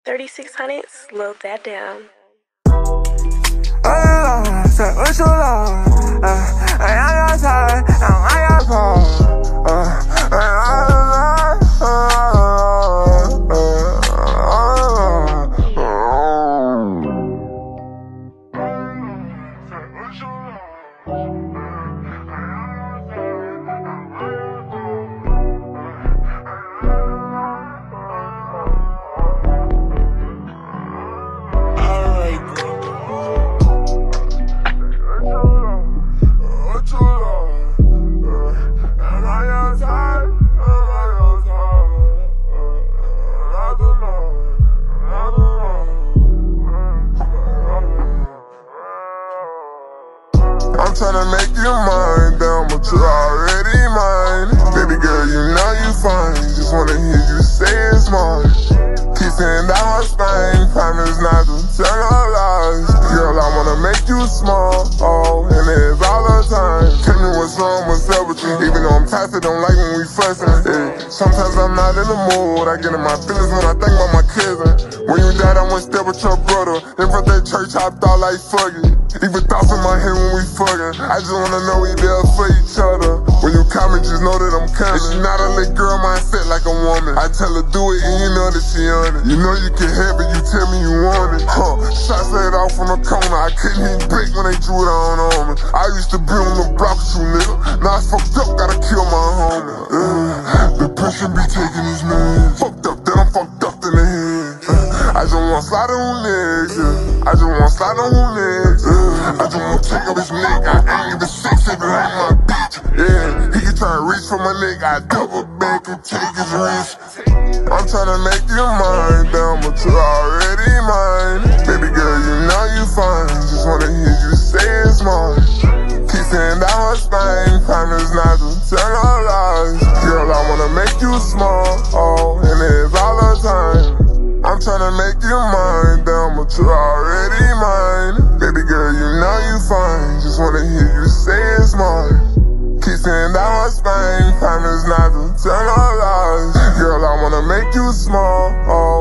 3600, slow that down. What you love? I on your side, I'm on your phone. I'm tryna make you mine, damn, but you already mine. Baby girl, you know you fine, just wanna hear you say it's mine. Kissing down my spine, promise not to tell no lies. Girl, I wanna make you small, oh, and it's all the time. Tell me what's wrong, what's up with you. Even though I'm toxic, don't like when we fussing. Yeah. Sometimes I'm not in the mood, I get in my feelings when I think about my cousin. When you died, I went step with your brother. In front of that church, I thought like fuck it. Even thoughts in my head when we fucking. I just wanna know we there for each other. When you call me, just know that I'm coming. And she not a little girl mindset like a woman. I tell her do it and you know that she on it. You know you can have it, you tell me you want it. Shots laid off on the corner, I couldn't even break when they drew it on me. I used to be on the block with you, nigga. Now I fucked up, gotta kill my homie. Depression be taking these meds. Fucked up, then I'm fucked up in the head. I just wanna slide on legs, yeah. I just wanna slide on legs, yeah. I just wanna take up his neck. I ain't even sex if it ain't my bitch, yeah. He can try to reach for my neck, I double back and take his wrist. I'm tryna make you mine, damn, but you already mine. Baby girl, you know you fine, just wanna hear you say it's mine. Kissing down her spine, promise not to tell no lies. Girl, I wanna make you small, oh, and it's all the time. I'm tryna make you mine, damn, but you already mine. Baby girl, you know you fine, just wanna hear you say it's mine. Kissing down her spine, promise not to tell no lies. Girl, I wanna make you small, oh.